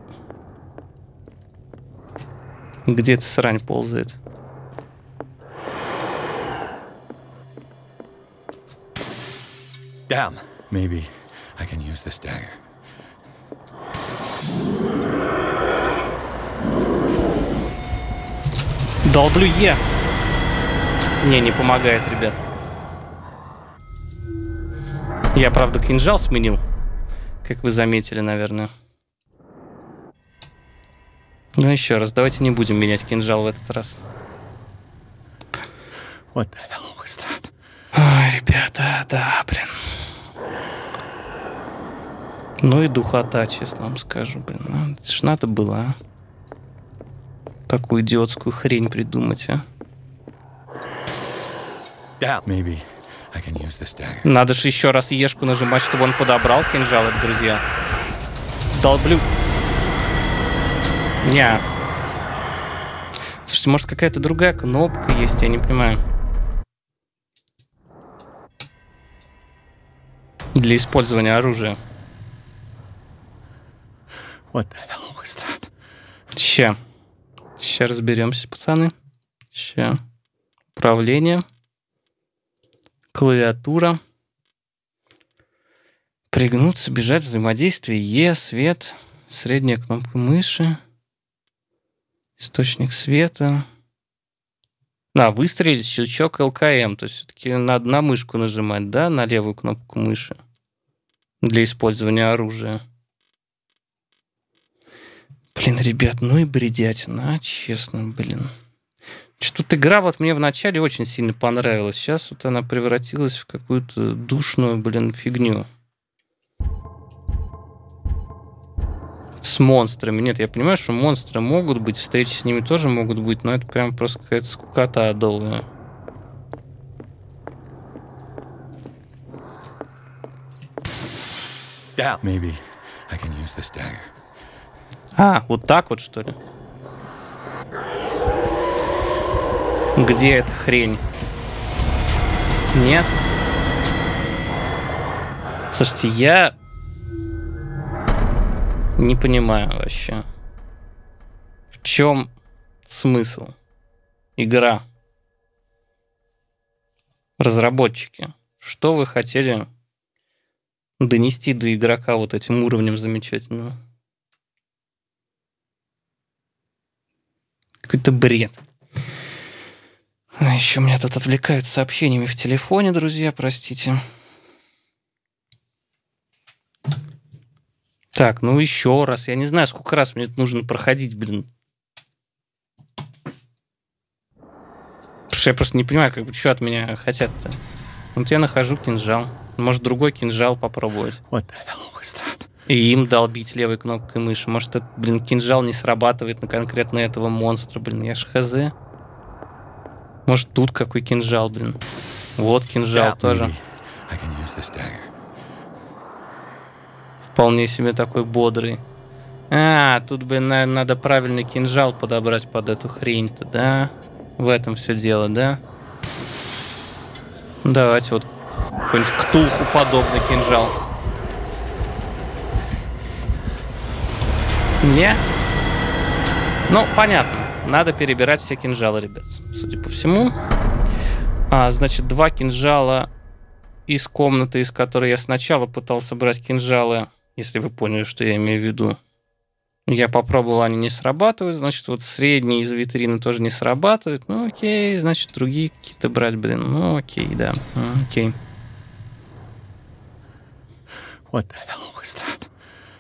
где-то срань ползает. Damn. Maybe I can use this dagger. Долблю Е. Не, не помогает, ребят. Я, правда, кинжал сменил. Как вы заметили, наверное. Ну, еще раз, давайте не будем менять кинжал в этот раз. What the hell was that? Ой, ребята, да, блин. Ну и духота, честно вам скажу, блин. Ну, это ж надо было, а. такую идиотскую хрень придумать, а? Maybe I can use this dagger. Надо же еще раз ешку нажимать, чтобы он подобрал кинжал, это, друзья. Долблю. Ня. Слушайте, может какая-то другая кнопка есть, я не понимаю. Для использования оружия. What the hell was that? Ща. Ща разберемся, пацаны. Ща. Управление. Клавиатура. Пригнуться, бежать, взаимодействие. Е, свет. Средняя кнопка мыши. Источник света. А, выстрелить, щелчок ЛКМ. То есть все-таки надо на мышку нажимать, да, на левую кнопку мыши. Для использования оружия. Блин, ребят, ну и бредятина, а, честно, блин. Что-то игра вот мне вначале очень сильно понравилась. Сейчас вот она превратилась в какую-то душную, блин, фигню. С монстрами. Нет, я понимаю, что монстры могут быть, встречи с ними тоже могут быть, но это прям просто какая-то скукота долгая. Maybe I can use this dagger. А, вот так вот, что ли? Где эта хрень? Нет? Слушайте, я не понимаю вообще. В чем смысл? Игра. Разработчики. Что вы хотели донести до игрока вот этим уровнем замечательным? Какой-то бред. А еще меня тут отвлекают сообщениями в телефоне, друзья, простите. Так, ну еще раз. Я не знаю, сколько раз мне это нужно проходить, блин. Потому что я просто не понимаю, как бы, что от меня хотят-то. Вот я нахожу кинжал. Может, другой кинжал попробовать. What the hell was that? И им долбить левой кнопкой мыши. Может, этот, блин, кинжал не срабатывает на конкретно этого монстра, блин. Я ж хз. Может, тут какой кинжал, блин. Вот кинжал Yeah, тоже. maybe I can use this dagger. Вполне себе такой бодрый. А, тут бы на, надо правильный кинжал подобрать под эту хрень-то, да? В этом все дело, да? Давайте вот какой-нибудь Ктулху подобный кинжал. Не? Ну, понятно. Надо перебирать все кинжалы, ребят. Судя по всему. А, значит, два кинжала из комнаты, из которой я сначала пытался брать кинжалы, если вы поняли, что я имею в виду. Я попробовал, они не срабатывают. Значит, вот средние из витрины тоже не срабатывают. Ну, окей, значит, другие какие-то брать, блин. Ну, окей, да. Окей. What the hell was that?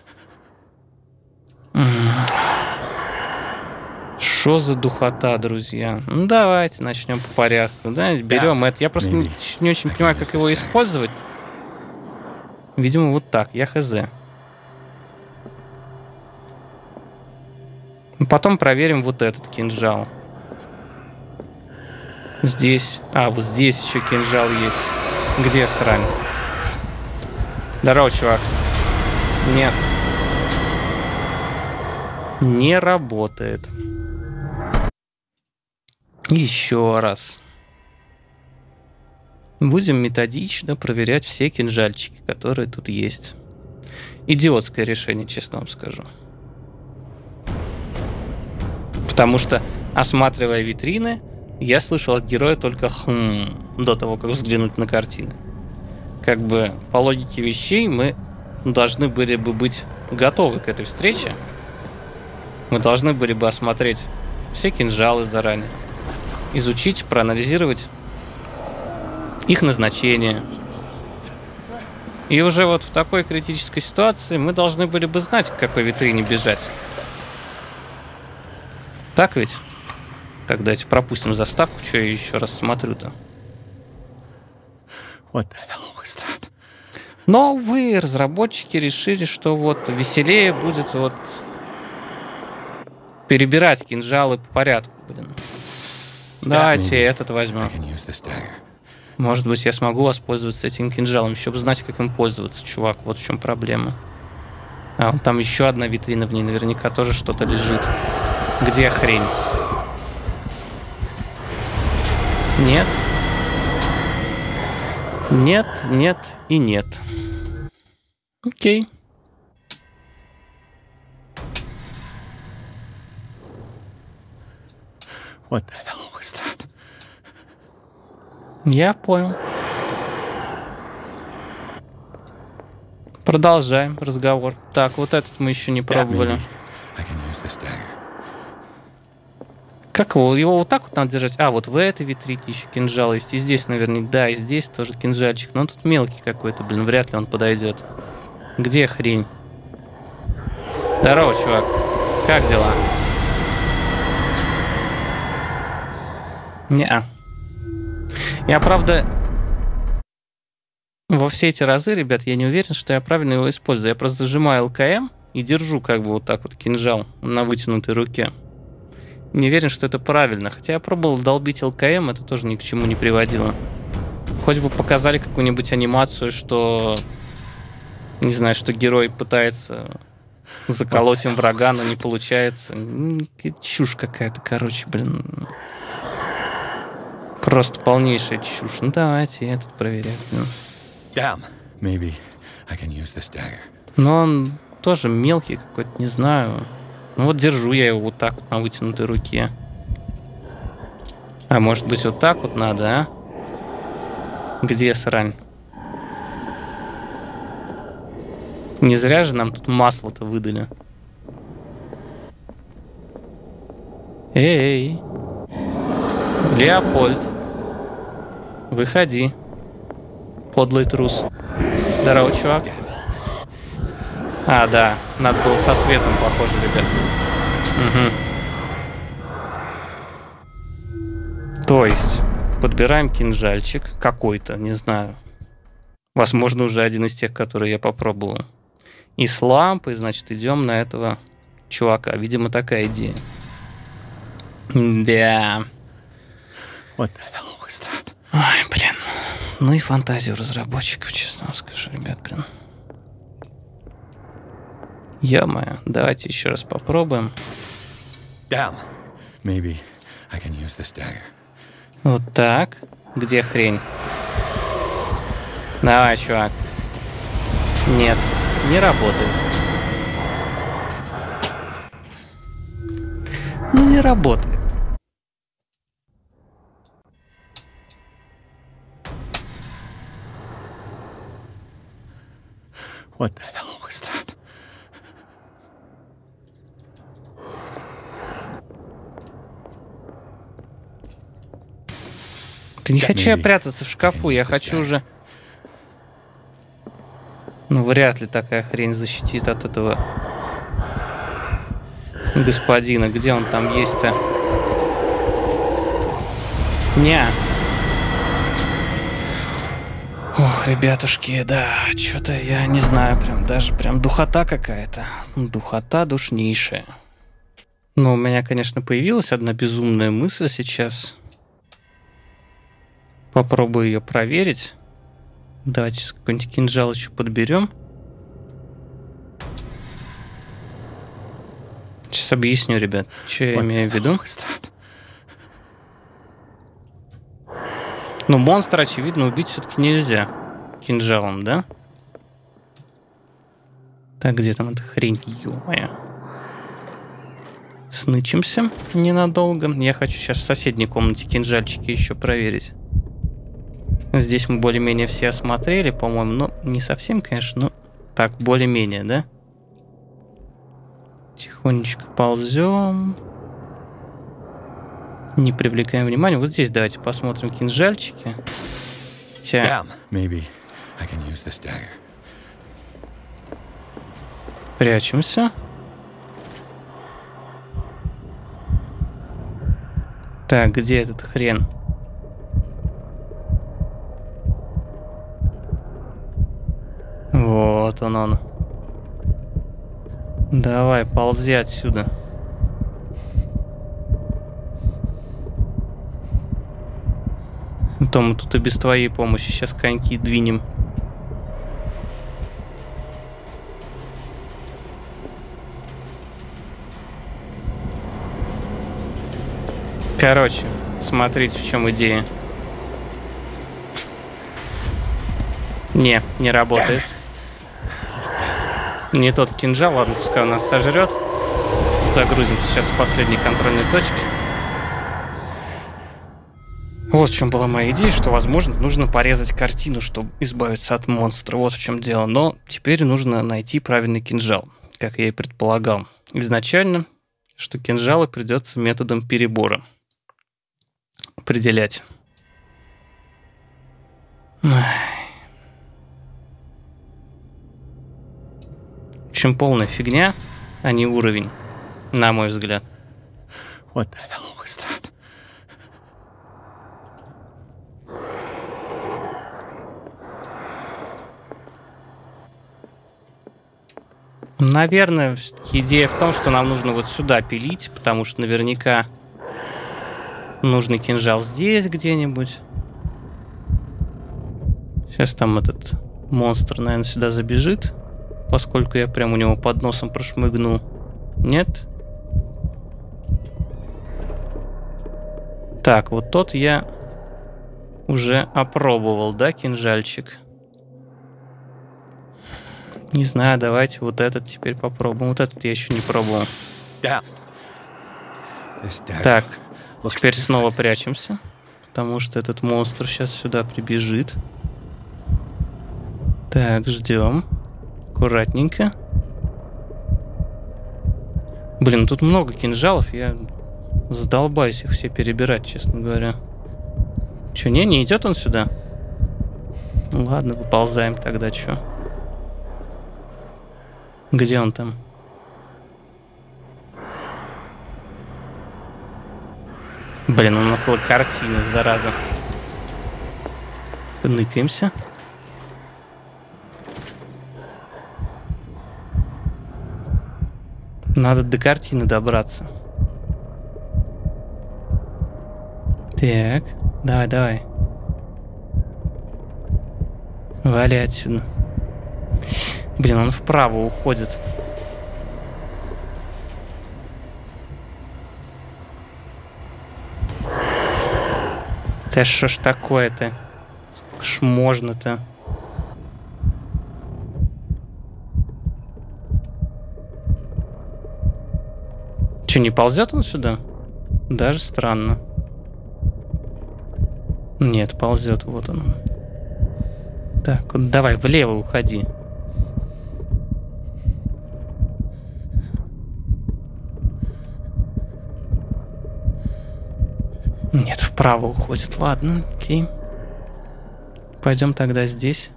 Что за духота, друзья? Ну, давайте начнем по порядку. Да? Берем это. Я просто не, не очень понимаю, как его использовать. Видимо, вот так. Я хз. Потом проверим вот этот кинжал. Здесь. А, вот здесь еще кинжал есть. Где срань? Здорово, чувак. Нет. Не работает. Еще раз. Будем методично проверять все кинжальчики, которые тут есть. Идиотское решение, честно вам скажу. Потому что, осматривая витрины, я слышал от героя только «хм» до того, как взглянуть на картины. Как бы по логике вещей мы должны были бы быть готовы к этой встрече. Мы должны были бы осмотреть все кинжалы заранее. Изучить, проанализировать их назначение. И уже вот в такой критической ситуации мы должны были бы знать, к какой витрине бежать. Так ведь? Так, давайте пропустим заставку, что я еще раз смотрю-то. What the hell was that? Но, увы, разработчики решили, что вот веселее будет вот перебирать кинжалы по порядку, блин. Давайте этот возьмем. Может быть, я смогу воспользоваться этим кинжалом, еще бы знать, как им пользоваться, чувак. Вот в чем проблема. А, вон там еще одна витрина, в ней наверняка тоже что-то лежит. Где хрень? Нет. Нет, нет и нет. Окей. What the hell was that? Я понял. Продолжаем разговор. Так, вот этот мы еще не пробовали. Как его? Его вот так вот надо держать? А, вот в этой витрине еще кинжал есть. И здесь, наверное, да, и здесь тоже кинжальчик. Но он тут мелкий какой-то, блин, вряд ли он подойдет. Где хрень? Здорово, чувак. Как дела? Неа. Я, правда, во все эти разы, ребят, я не уверен, что я правильно его использую. Я просто зажимаю эл ка эм и держу как бы вот так вот кинжал на вытянутой руке. Не уверен, что это правильно. Хотя я пробовал долбить эл ка эм, это тоже ни к чему не приводило. Хоть бы показали какую-нибудь анимацию, что... Не знаю, что герой пытается заколоть им врага, но не получается. Чушь какая-то, короче, блин. Просто полнейшая чушь. Ну давайте этот проверять. Damn. Maybe I can use this dagger. Но он тоже мелкий какой-то, не знаю. Ну вот держу я его вот так вот на вытянутой руке. А может быть вот так вот надо, а? Где срань? Не зря же нам тут масло-то выдали. Эй, Леопольд, выходи, подлый трус. Здорово, чувак. А, да, надо было со светом, похоже, ребят. Угу. То есть, подбираем кинжальчик какой-то, не знаю. Возможно, уже один из тех, которые я попробовал. И с лампой, значит, идем на этого чувака. Видимо, такая идея. Да. What the hell was that? Ой, блин. Ну и фантазию разработчиков, честно вам скажу, ребят, блин. Ё-моё, давайте еще раз попробуем. Damn. Maybe I can use this dagger. Вот так. Где хрень? Давай, чувак. Нет, не работает. Ну, не работает. What the hell was that? Да не хочу я прятаться в шкафу, я хочу уже... Ну, вряд ли такая хрень защитит от этого господина. Где он там есть-то? Ня. Ох, ребятушки, да, что-то я не знаю, прям даже прям духота какая-то. Духота душнейшая. Ну, у меня, конечно, появилась одна безумная мысль сейчас. Попробую ее проверить. Давайте сейчас какой-нибудь кинжал еще подберем. Сейчас объясню, ребят, что я имею в виду. Ну, монстра, очевидно, убить все-таки нельзя кинжалом, да? Так, где там эта хрень, ё-моё. Снычимся ненадолго. Я хочу сейчас в соседней комнате кинжальчики еще проверить. Здесь мы более-менее все осмотрели, по-моему. Ну, не совсем, конечно, но так, более-менее, да? Тихонечко ползем. Не привлекаем внимания. Вот здесь давайте посмотрим кинжальчики. Хотя... Прячемся. Так, где этот хрен? Вот он он. Давай, ползи отсюда. То мы тут и без твоей помощи сейчас коньки двинем. Короче, смотрите, в чем идея. Не, не работает. Не тот кинжал, ладно, пускай он нас сожрет. Загрузимся сейчас в последней контрольной точке. Вот в чем была моя идея, что, возможно, нужно порезать картину, чтобы избавиться от монстра. Вот в чем дело. Но теперь нужно найти правильный кинжал, как я и предполагал изначально, что кинжалы придется методом перебора определять. В общем, полная фигня, а не уровень, на мой взгляд. What the hell was that? Наверное, идея в том, что нам нужно вот сюда пилить, потому что наверняка нужный кинжал здесь где-нибудь. Сейчас там этот монстр, наверное, сюда забежит, поскольку я прям у него под носом прошмыгнул. Нет? Так, вот тот я уже опробовал, да, кинжальчик? Не знаю, давайте вот этот теперь попробуем. Вот этот я еще не пробовал. Так, теперь снова прячемся, потому что этот монстр сейчас сюда прибежит. Так, ждем. Аккуратненько. Блин, тут много кинжалов, я задолбаюсь их все перебирать, честно говоря. Че, не, не идет он сюда? Ну, ладно, выползаем тогда, че. Где он там? Блин, он около картины, зараза. Поныкаемся. Надо до картины добраться. Так, давай, давай. Вали отсюда. Блин, он вправо уходит. Да что ж такое-то? Сколько ж можно-то? Че, не ползет он сюда? Даже странно. Нет, ползет, вот он. Так, вот давай, влево уходи. Нет, вправо уходит. Ладно, окей. Пойдем тогда здесь.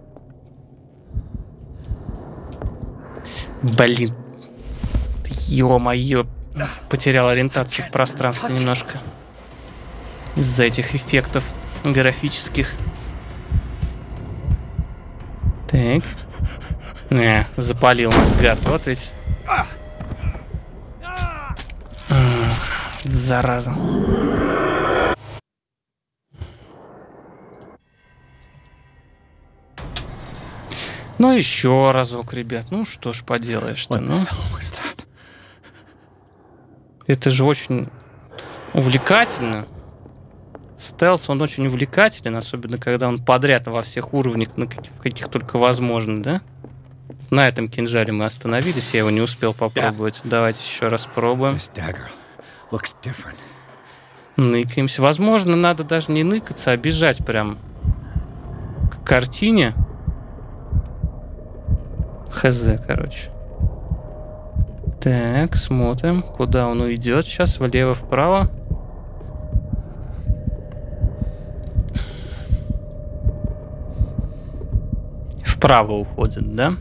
Блин. Ё-моё. Потерял ориентацию в пространстве немножко. Из-за этих эффектов графических. Так. Не, запалил нас, гад. Вот ведь. Зараза. Ну, еще разок, ребят. Ну, что ж поделаешь-то, ну. Это же очень увлекательно. Стелс, он очень увлекателен, особенно когда он подряд во всех уровнях, на каких, каких только возможно, да? На этом кинжале мы остановились, я его не успел попробовать. Давайте еще раз пробуем. Ныкаемся. Возможно, надо даже не ныкаться, а бежать прям к картине. Хз, короче. Так, смотрим, куда он уйдет. Сейчас влево-вправо. Вправо уходит, да?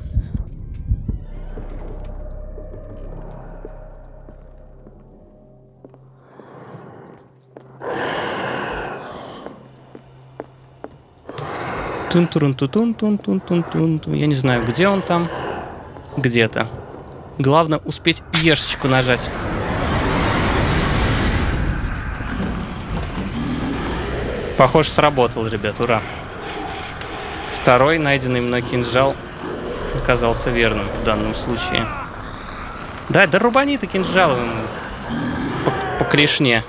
Тун-турун-тун-тун-тун-тун-тун-тун. Я не знаю, где он там. Где-то. Главное успеть ешечку нажать. Похоже, сработал, ребят, ура. Второй найденный мной кинжал оказался верным в данном случае. Да, да рубани ты кинжалом по, по клешне.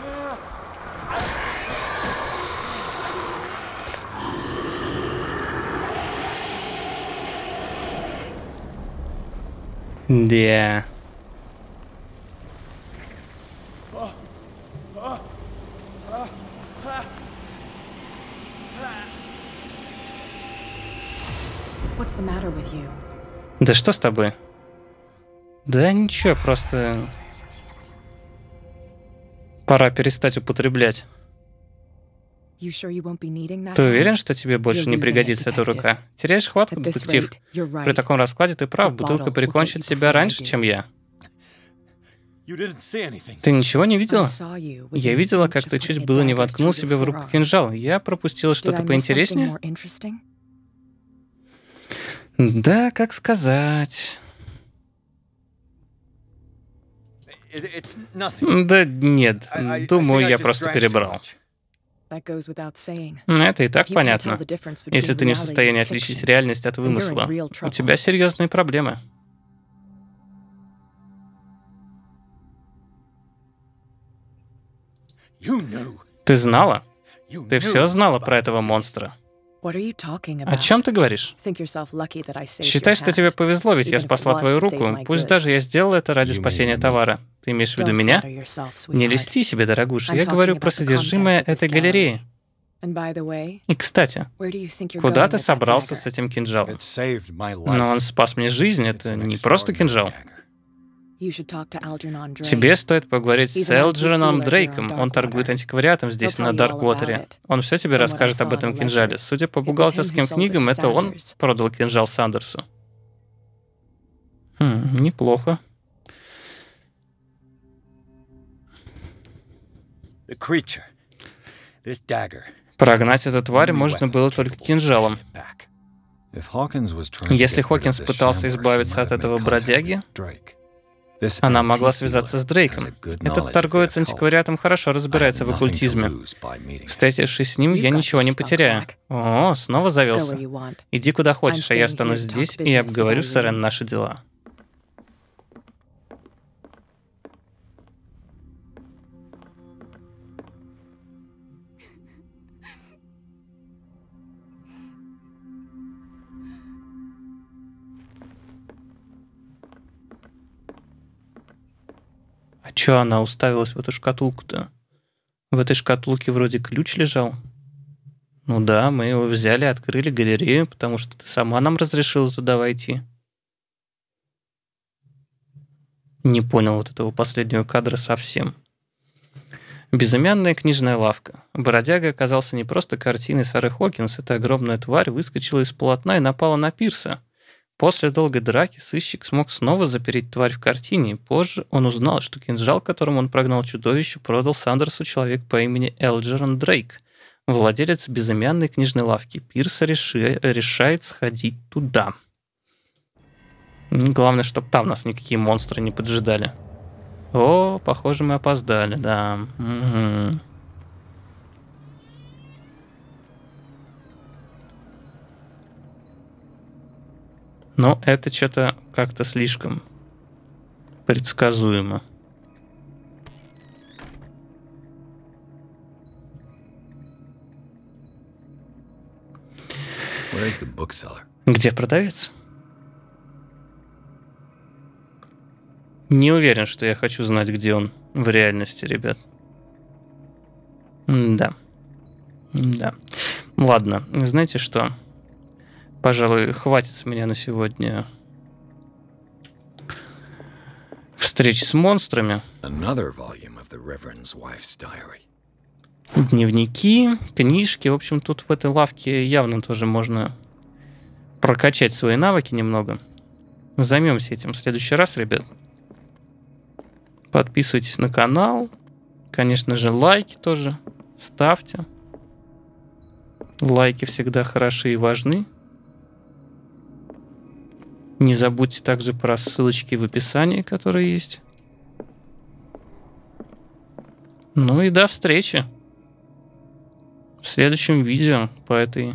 Да. Да что с тобой? Да ничего, просто пора перестать употреблять. Ты уверен, что тебе больше не пригодится эта рука? Теряешь хватку, детектив? При таком раскладе ты прав, бутылка прикончит себя раньше, чем я. Ты ничего не видела? Я видела, как ты чуть было не воткнул себе в руку кинжал. Я пропустила что-то поинтереснее? Да, как сказать. Да нет, думаю, я просто перебрал. Это и так понятно. Если ты не в состоянии отличить реальность от вымысла, у тебя серьезные проблемы. Ты знала? Ты все знала про этого монстра. О чем ты говоришь? Считай, что тебе повезло, ведь я спасла твою руку. Пусть даже я сделала это ради спасения товара. Ты имеешь в виду меня? Не льсти себе, дорогуша. Я говорю про содержимое этой галереи. И, кстати, куда ты собрался с этим кинжалом? Но он спас мне жизнь, это не просто кинжал. Тебе стоит поговорить с Элджероном Дрейком. Он торгует антиквариатом здесь, на Дарквотере. Он все тебе расскажет об этом кинжале. Судя по бухгалтерским книгам, это он продал кинжал Сандерсу. Хм, неплохо. Прогнать эту тварь можно было только кинжалом. Если Хокинс пытался избавиться от этого бродяги, она могла связаться с Дрейком. Этот торговец антиквариатом хорошо разбирается в оккультизме. Встретившись с ним, я ничего не потеряю. О, снова завелся. Иди куда хочешь, а я останусь здесь и обговорю с Эрен наши дела. А чё она уставилась в эту шкатулку-то? В этой шкатулке вроде ключ лежал. Ну да, мы его взяли, открыли галерею, потому что ты сама нам разрешила туда войти. Не понял вот этого последнего кадра совсем. Безымянная книжная лавка. Бродяга оказался не просто картиной Сары Хокинс, эта огромная тварь выскочила из полотна и напала на Пирса. После долгой драки сыщик смог снова запереть тварь в картине, и позже он узнал, что кинжал, которым он прогнал чудовище, продал Сандерсу человек по имени Элджерон Дрейк, владелец безымянной книжной лавки. Пирс реши, решает сходить туда. Главное, чтобы там нас никакие монстры не поджидали. О, похоже, мы опоздали, да. Угу. Но это что-то как-то слишком предсказуемо. Где продавец? Не уверен, что я хочу знать, где он в реальности, ребят. Да. Да. Ладно, знаете что? Пожалуй, хватит с меня на сегодня встреч с монстрами. Дневники, книжки. В общем, тут в этой лавке явно тоже можно прокачать свои навыки немного. Займемся этим в следующий раз, ребят. Подписывайтесь на канал. Конечно же, лайки тоже ставьте. Лайки всегда хороши и важны. Не забудьте также про ссылочки в описании, которые есть. Ну и до встречи. в следующем видео по этой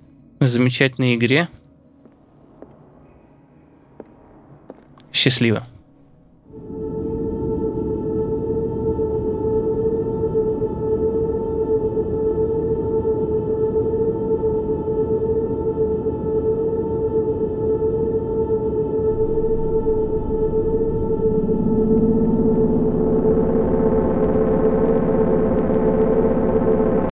замечательной игре. Счастливо.